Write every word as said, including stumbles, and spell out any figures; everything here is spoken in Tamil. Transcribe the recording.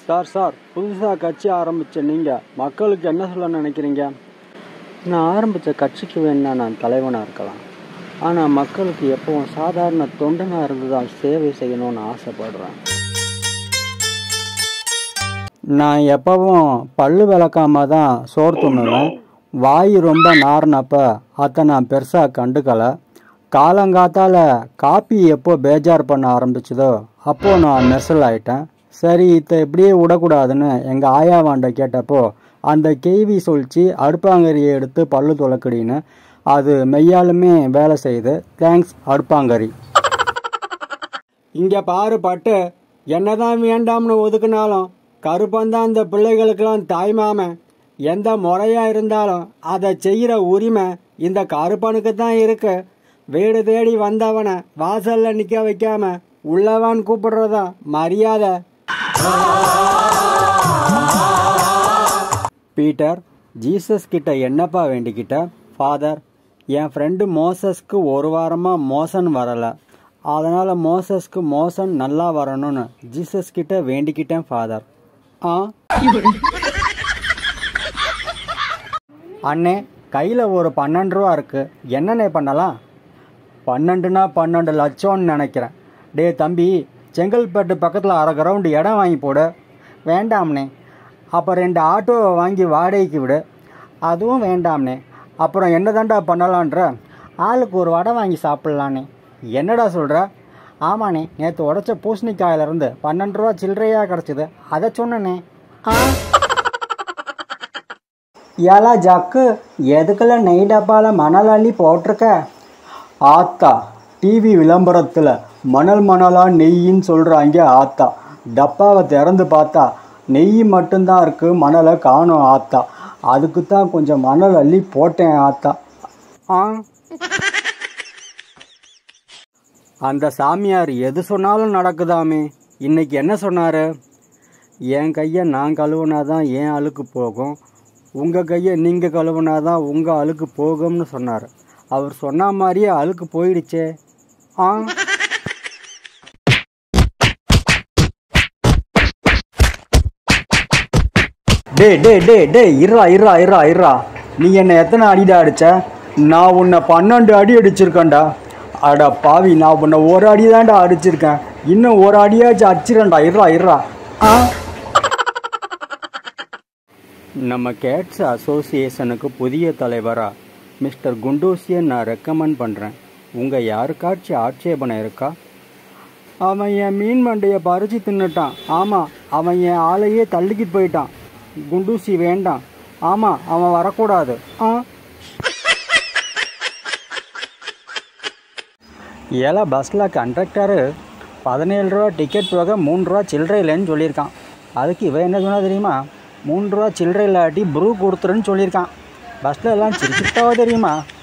சார் சார் புதுசாக கட்சி ஆரம்பித்த நீங்கள் மக்களுக்கு என்ன சொல்ல நினைக்கிறீங்க? நான் ஆரம்பித்த கட்சிக்கு வேணா நான் தலைவனாக இருக்கலாம், ஆனால் மக்களுக்கு எப்பவும் சாதாரண தொண்டனாக இருந்து தான் சேவை செய்யணும்னு ஆசைப்படுறேன். நான் எப்பவும் பல்லு விளக்காம தான் சோறு துண்ணுவேன். வாய் ரொம்ப நார்னப்ப அதை நான் பெருசாக கண்டுக்கலை. காலங்காத்தால் காப்பி எப்போ பேஜார் பண்ண ஆரம்பிச்சதோ அப்போது நான் மெர்சல் ஆகிட்டேன். சரி, இதை இப்படியே விடக்கூடாதுன்னு எங்கள் ஆயாவாண்ட கேட்டப்போ அந்த கேள்வி சொல்லிச்சு அடுப்பாங்கரியை எடுத்து பல்லு துளக்கடின்னு. அது மெய்யாலுமே வேலை செய்யுது. தேங்க்ஸ் அடுப்பாங்கரி. இங்கே பாரு பட்டு, என்னதான் வேண்டாம்னு ஒதுக்குனாலும் கருப்பந்தான் அந்த பிள்ளைகளுக்கெல்லாம் தாய்மாமன். எந்த முறையாக இருந்தாலும் அதை செய்கிற உரிமை இந்த கருப்பனுக்கு தான் இருக்கு. வீடு தேடி வந்தவனை வாசல்ல நிற்க வைக்காம உள்ளவான் கூப்பிடுறதா மரியாதை. பீட்டர், ஜீசஸ் கிட்ட என்னப்பா வேண்டிக்கிட்ட? ஃபாதர், என் ஃப்ரெண்டு மோசஸ்க்கு ஒரு வாரமாக மோசன் வரலை, அதனால் மோசஸ்க்கு மோசன் நல்லா வரணும்னு ஜீசஸ் கிட்ட வேண்டிக்கிட்டேன் ஃபாதர். ஆ அண்ணே, கையில் ஒரு பன்னெண்டு ரூபா இருக்கு, என்னண்ணே பண்ணலாம்? பன்னெண்டுனா பன்னெண்டு லட்சம்னு நினைக்கிறேன். டே தம்பி, செங்கல்பட்டு பக்கத்தில் அரை கிரவுண்டு இடம் வாங்கி போடு. வேண்டாம்னே. அப்போ ரெண்டு ஆட்டோவை வாங்கி வாடகைக்கு விடு. அதுவும் வேண்டாம்னே. அப்புறம் என்ன தாண்டா பண்ணலான்ற? ஆளுக்கு ஒரு வடை வாங்கி சாப்பிட்லானே. என்னடா சொல்கிற? ஆமாண்ணே, நேற்று உடச்ச பூசணிக்காயிலிருந்து பன்னெண்டு ரூபா சில்லறையாக கிடச்சிது, அதை சொன்னனே. ஆ ஏலா ஜாக்கு, எதுக்குள்ள நெய் டப்பாவில் மணல் அள்ளி போட்டிருக்க? ஆத்தா, டிவி விளம்பரத்தில் மணல் மணலாக நெய்யின்னு சொல்கிறாங்க ஆத்தா. டப்பாவை திறந்து பார்த்தா நெய் மட்டும்தான் இருக்குது, மணலை காணும் ஆத்தா. அதுக்கு தான் கொஞ்சம் மணல் அள்ளி போட்டேன் ஆத்தா. ஆ அந்த சாமியார் எது சொன்னாலும் நடக்குதாமே. இன்னைக்கு என்ன சொன்னார்? என் கையை நான் கழுவுனாதான் என் அழுக்கு போகும், உங்கள் கையை நீங்கள் கழுவுனாதான் உங்கள் அழுக்கு போகும்னு சொன்னார். அவர் சொன்ன மாதிரியே அழுக்கு போயிடுச்சே. ஆ டே டே டே டே இருறா இருறா இருறா இருறா நீ என்னை எத்தனை அடிடா அடிச்ச? நான் உன்னை பன்னெண்டு அடி அடிச்சிருக்கேன்டா. அட பாவி, நான் உன்னை ஒரு அடி தான்டா அடிச்சிருக்கேன், இன்னும் ஒரு அடியாச்சும் அடிச்சிடண்டா. இருறா இருறா. ஆ நம்ம கேட்ஸ் அசோசியேஷனுக்கு புதிய தலைவரா மிஸ்டர் குண்டூசியை நான் ரெக்கமெண்ட் பண்ணுறேன். உங்கள் யாருக்காச்சும் ஆட்சேபனை இருக்கா? அவன் என் மீன் மண்டையை பறிச்சு தின்னுட்டான். ஆமாம், அவன் என் ஆளையே தள்ளிக்கிட்டு போயிட்டான். குண்டூசி வேண்டாம். ஆமாம், அவன் வரக்கூடாது. ஆ ஏலா பஸ்ஸில் கண்டக்டரு பதினேழு ரூபா டிக்கெட் போக மூணு ரூபா சில்லறை இல்லைன்னு சொல்லியிருக்கான். அதுக்கு இவன் என்ன சொன்னா தெரியுமா? மூணு ரூபா சில்லறை இல்லாட்டி ப்ரூ கொடுத்துருன்னு சொல்லியிருக்கான். பஸ்ஸில் எல்லாம் சிரிச்சுட்டாவோ தெரியுமா?